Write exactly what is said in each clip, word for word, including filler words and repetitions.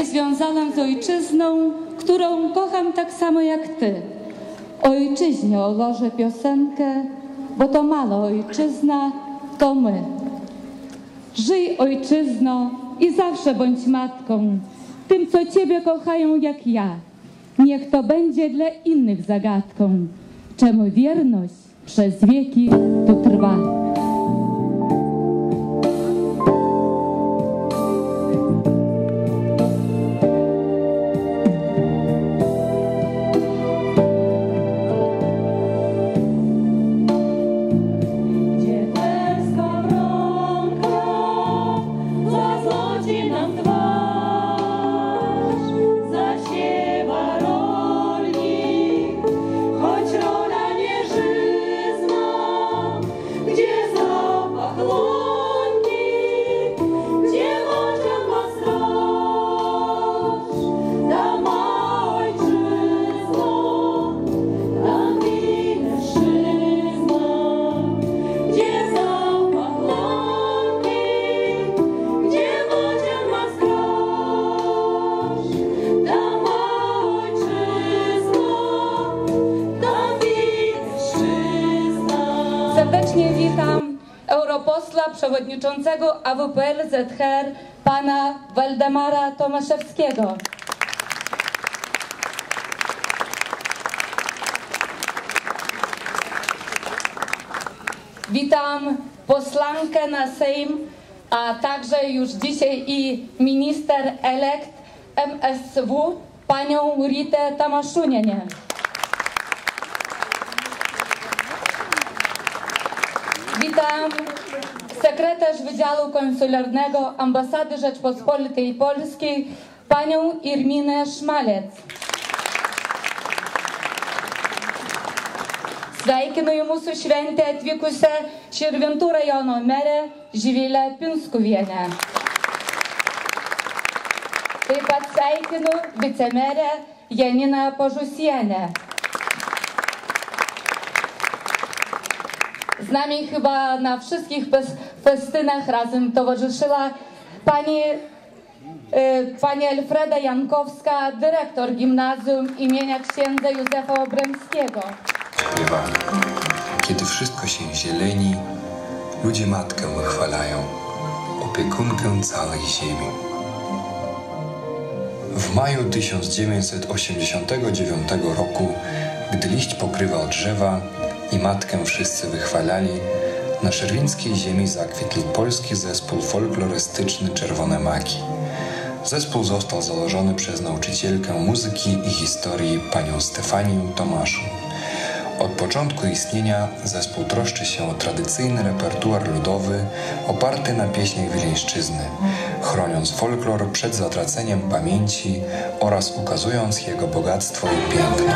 związana z ojczyzną, którą kocham tak samo jak ty. Ojczyźnie ułożę piosenkę, bo to mała ojczyzna, to my. Żyj ojczyzno i zawsze bądź matką, tym co ciebie kochają jak ja. Niech to będzie dla innych zagadką, czemu wierność przez wieki tu trwa. Serdecznie witam europosła przewodniczącego A W P L Z H R pana Waldemara Tomaszewskiego. Witam posłankę na Sejm, a także już dzisiaj i minister elekt M S W panią Ritę Tamaszunienę. Witam sekretarz Wydziału Konsularnego Ambasady Rzeczpospolitej Polskiej panią Irminę Szmalec. Sveikinu mūsų šventę atvykusią Širvintų rajono merę Živilę Pinskuvienę. Taip pat sveikinu vicemerę Janiną Pažusienę. Z nami chyba na wszystkich festynach razem towarzyszyła pani, y, pani Elfreda Jankowska, dyrektor gimnazjum imienia księdza Józefa Obremskiego. Śpiewa. Kiedy wszystko się zieleni, ludzie matkę wychwalają, opiekunkę całej ziemi. W maju tysiąc dziewięćset osiemdziesiątego dziewiątego roku, gdy liść pokrywał drzewa i matkę wszyscy wychwalali, na szerwińskiej ziemi zakwitł polski zespół folklorystyczny Czerwone Maki. Zespół został założony przez nauczycielkę muzyki i historii panią Stefanię Tomaszun. Od początku istnienia zespół troszczy się o tradycyjny repertuar ludowy oparty na pieśniach wileńszczyzny, chroniąc folklor przed zatraceniem pamięci oraz ukazując jego bogactwo i piękno.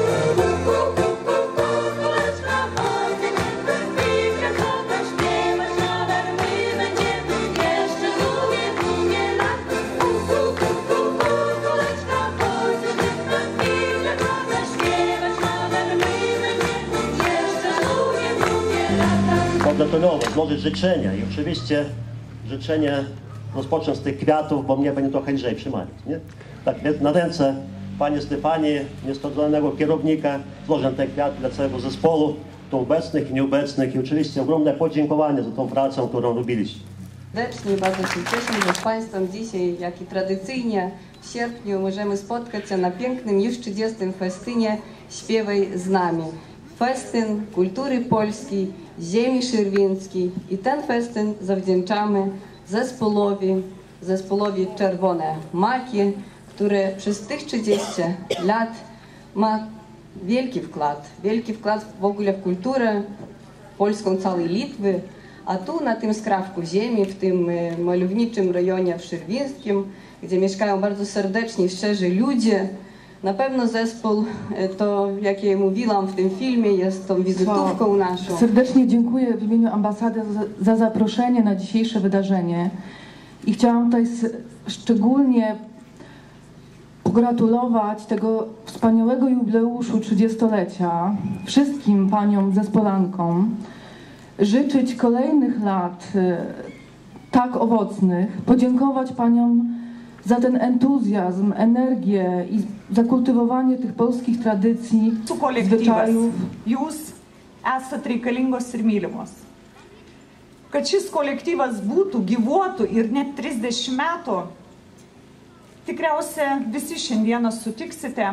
Pogratulować, złożyć życzenia i oczywiście życzenie rozpocząć z tych kwiatów, bo mnie będzie trochę lżej przymalić, nie? Tak, na ręce pani Stefanii, niestodolanego kierownika, złożę te kwiaty dla całego zespołu, tu obecnych i nieobecnych i oczywiście ogromne podziękowanie za tą pracę, którą robiliście. Serdecznie bardzo się cieszę, że z Państwem dzisiaj, jak i tradycyjnie w sierpniu możemy spotkać się na pięknym już trzydziestym festynie Śpiewaj z nami. Festyn kultury polskiej, ziemi szyrwińskiej i ten festyn zawdzięczamy zespołowi, zespołowi Czerwone Maki, który przez tych trzydzieści lat ma wielki wkład, wielki wkład w ogóle w kulturę polską całej Litwy, a tu na tym skrawku ziemi, w tym malowniczym rejonie w Szyrwińskim, gdzie mieszkają bardzo serdeczni, szczerzy ludzie, na pewno zespół, to jak ja mówiłam w tym filmie, jest tą wizytówką naszą. Serdecznie dziękuję w imieniu ambasady za, za zaproszenie na dzisiejsze wydarzenie i chciałam tutaj szczególnie pogratulować tego wspaniałego jubileuszu trzydziestolecia wszystkim paniom zespolankom, życzyć kolejnych lat tak owocnych, podziękować paniom za ten entuzjazm, energię i za kultywowanie tych polskich tradycji, zwyczajów. Jūs esat reikalingos ir mylimos. Kad šis kolektyvas būtų, gyvuotų ir net trisdešimt metų, tikriausiai visi šiandieną sutiksite,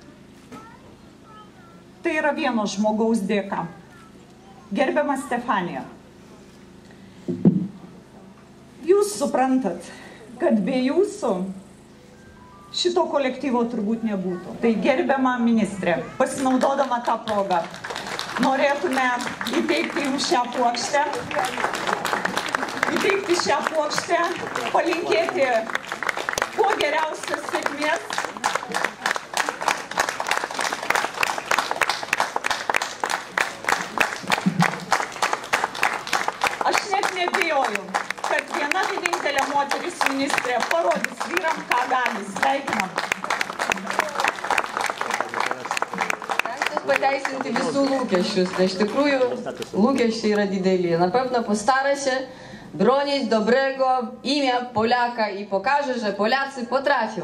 tai yra vieno žmogaus dėka. Gerbiama Stefanija, jūs suprantat, kad be jūsų šito kolektyvo turbūt nebūtų. Tai gerbiama ministrė, pasinaudodama tą progą, norėtume įteikti jums šią puokštę, įteikti šią puokštę, palinkėti kuo geriausios sėkmės. Aš net nebijoju, kad viena vienintelė moteris ministrė parodys vyram, ką gali. Sveikinam. Pateisinti visų lūkesčius, tai iš tikrųjų lūkesčiai yra dideli. Na pewno postara się bronić dobrego imię Polaka i pokaże, że Polacy potrafią.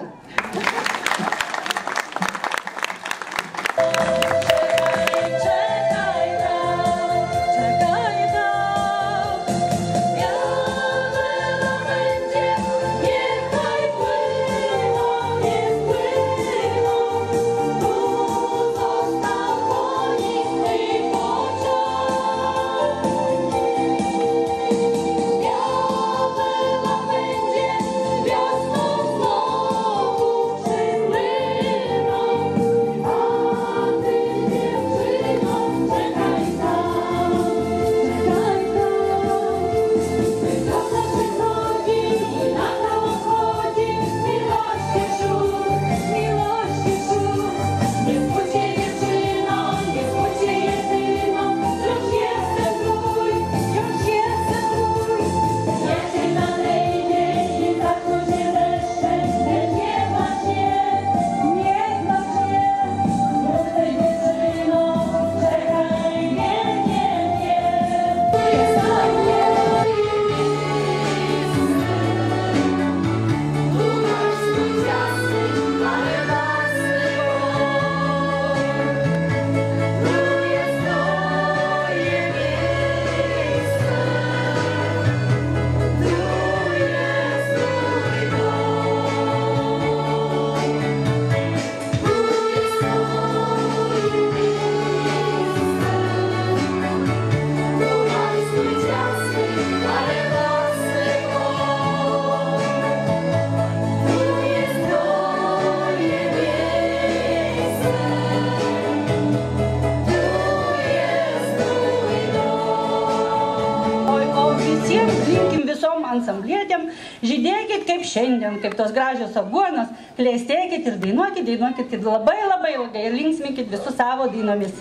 Ansamblėtėm, žydėkit kaip šiandien, kaip tos gražios aguonos, klėstėkit ir dainuokit, dainuokit labai labai ilgai ir linksminkit visus savo dainomis.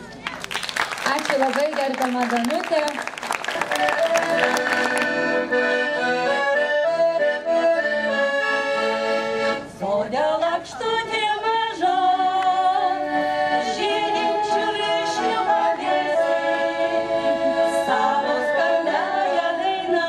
Ačiū labai, gerbiama Danutė. Sode lakštutė maža, žydinčių vyšnių pavėsiai, savo skambiąją dainą.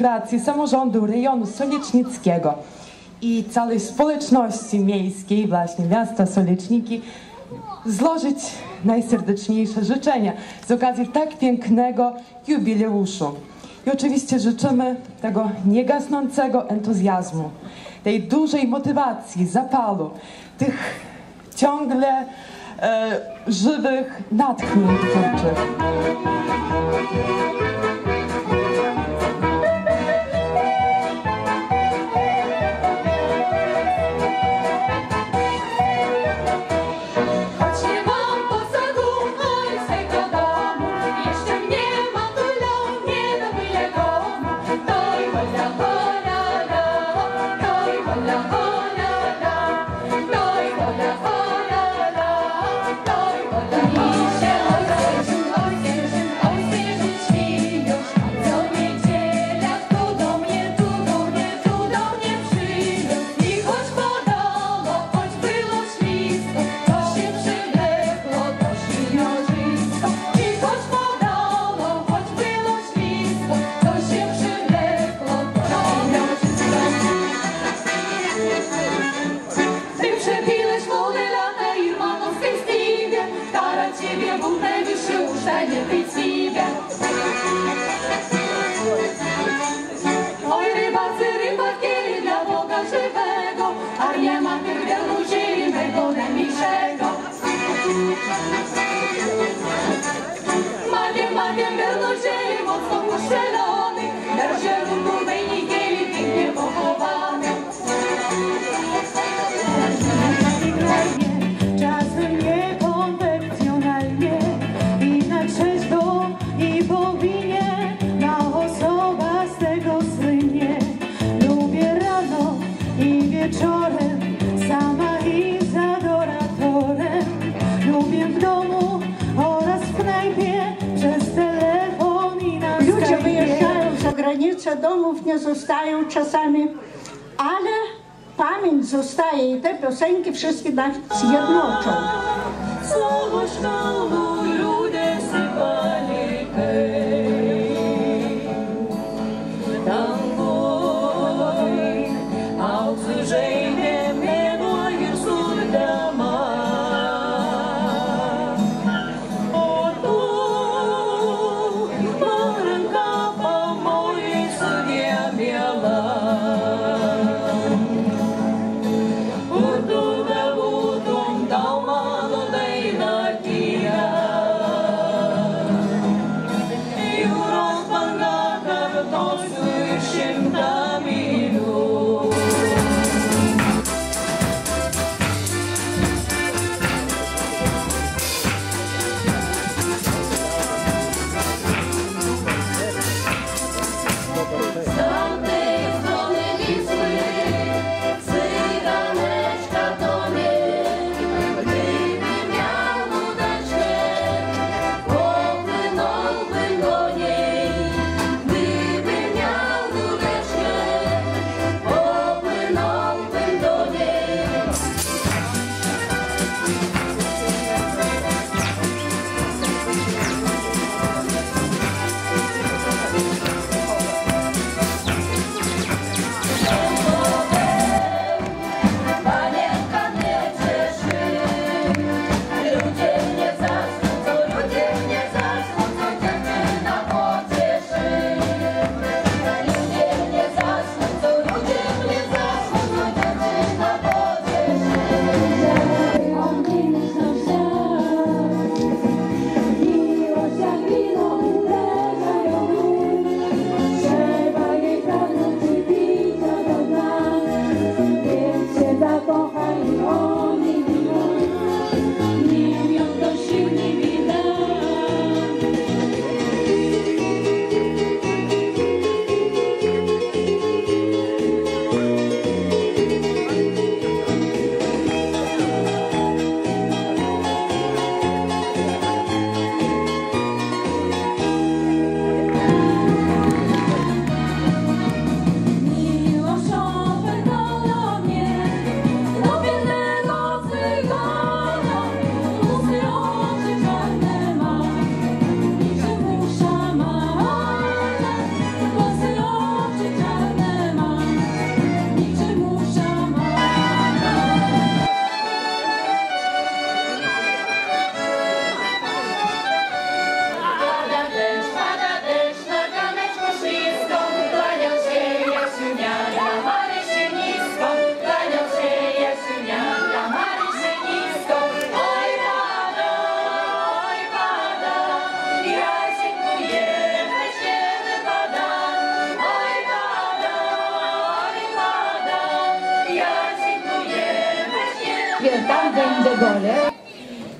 administracji, samorządu rejonu Solicznickiego i całej społeczności miejskiej właśnie miasta Soliczniki złożyć najserdeczniejsze życzenia z okazji tak pięknego jubileuszu. I oczywiście życzymy tego niegasnącego entuzjazmu, tej dużej motywacji, zapalu, tych ciągle e, żywych natchnień twórczych. Granice domów nie zostają czasami, ale pamięć zostaje i te piosenki wszystkie nas zjednoczą. Dalma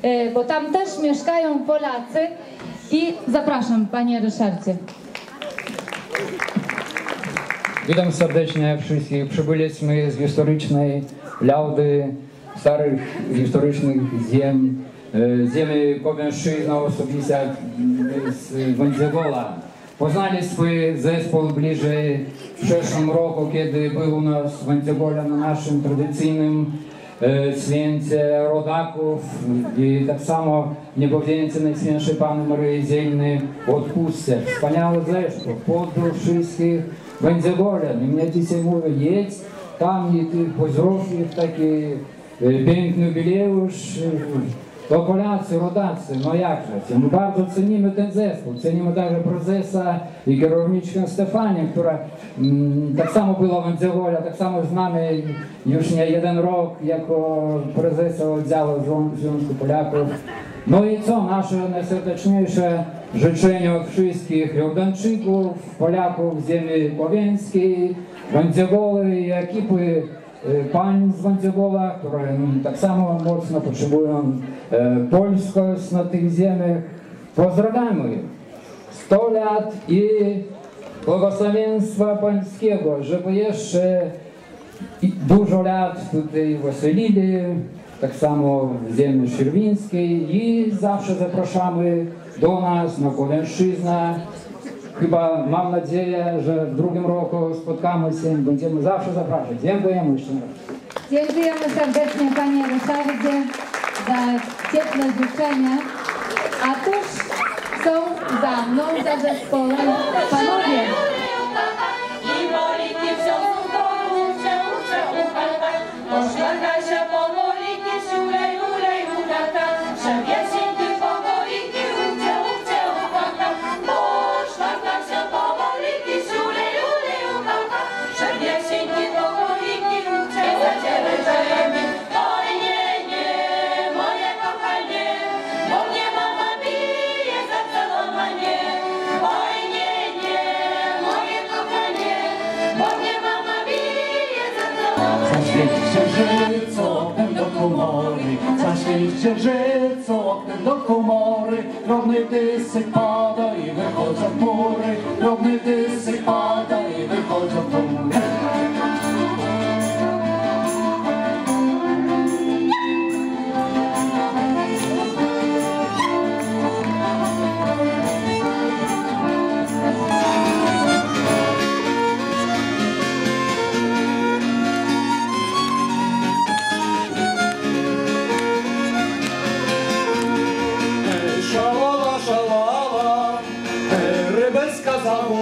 bo tam też mieszkają Polacy i zapraszam, panie Ryszardzie. Witam serdecznie wszystkich. Przybyliśmy z historycznej Laudy, starych historycznych ziem, ziemi Kowieńszczyzny, osobiście z Wędziogola. Poznaliśmy zespół bliżej w przeszłym roku, kiedy był u nas w Wędziogola na naszym tradycyjnym święcie rodaków i tak samo niebowzięcie Najświętszej Panny Maryi Zielnej odpustce. Wspaniały zespół, pozdrów wszystkich Wędziogolan. I mnie dzisiaj mówią, jedź tam i ty pozdrów ich taki piękny jubileusz. To Polacy, rodacy, no jakże. My bardzo cenimy ten zespół, cenimy także prezesa i kierowniczkę Stefanię, która mm, tak samo była w Wędziogola, tak samo z nami już nie jeden rok jako prezesa oddziału Związku Polaków. No i co, nasze najserdeczniejsze życzenie od wszystkich Jordańczyków, Polaków z ziemi Kowieńskiej, Wędziogoły i ekipy pań z Wędziogola, które tak samo mocno potrzebują e, polskość na tych ziemiach. Pozdrawiamy sto lat i błogosławieństwa pańskiego, żeby jeszcze dużo lat tutaj weselili, tak samo w ziemi Szczerwińskiej i zawsze zapraszamy do nas na Kowieńszczyznę. Chyba mam nadzieję, że w drugim roku spotkamy się i będziemy zawsze zapraszać. Dziękujemy jeszcze raz. Dziękujemy serdecznie, panie Ryszardzie, za ciepłe życzenia. A tuż są za mną, za zespołem panowie. Księżycu, oknem do komory, zaświeć księżycu, oknem do komory. Drobny dysek pada i wychodzą chmury, drobny dysek pada i wychodzą chmury. Szalala, szalala, rybecka zawoła.